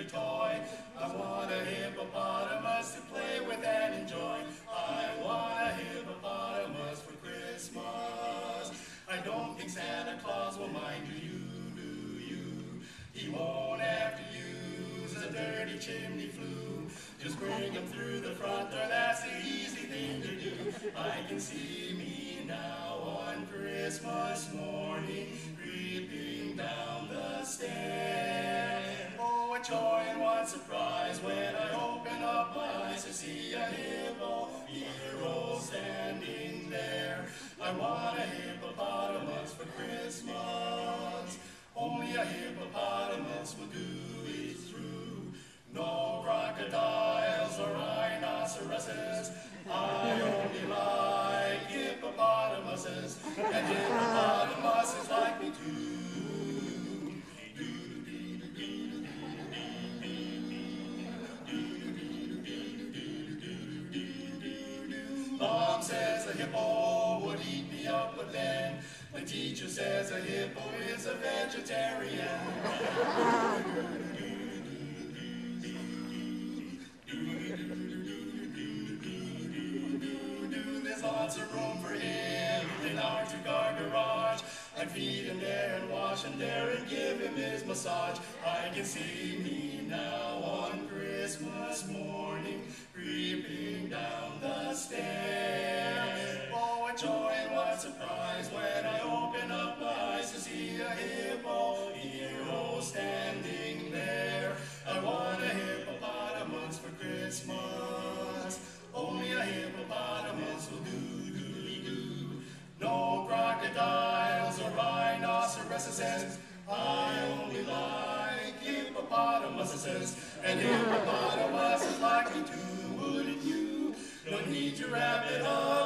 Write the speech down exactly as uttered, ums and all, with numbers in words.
favorite toy. I want a hippopotamus to play with and enjoy. I want a hippopotamus for Christmas. I don't think Santa Claus will mind, do you, do you? He won't have to use a dirty chimney flue. Just bring him through the front door, that's the easy thing to do. I can see me now on Christmas morning, creeping down the stair. Oh, what joy and what surprise when I open up my eyes to see a hippo hero standing there. I want a hippopotamus for Christmas. Only a hippopotamus will do it through. No crocodiles or rhinoceroses. I only like hippopotamuses, and hippopotamuses like me too. Mom says a hippo would eat me up, but then the teacher says a hippo is a vegetarian. There's lots of room for him in our two-car garage. I'd feed him there and wash him there and give him his massage. I can see me now on Christmas morning, creeping down the stair. Oh, what joy and what surprise when I open up my eyes to see a hippo hero standing there. I want a hippopotamus for Christmas. Only a hippopotamus will do, do, do. No crocodiles or rhinoceroses. I only like hippopotamuses, and hippopotamuses like me too, wouldn't you? No need to wrap it up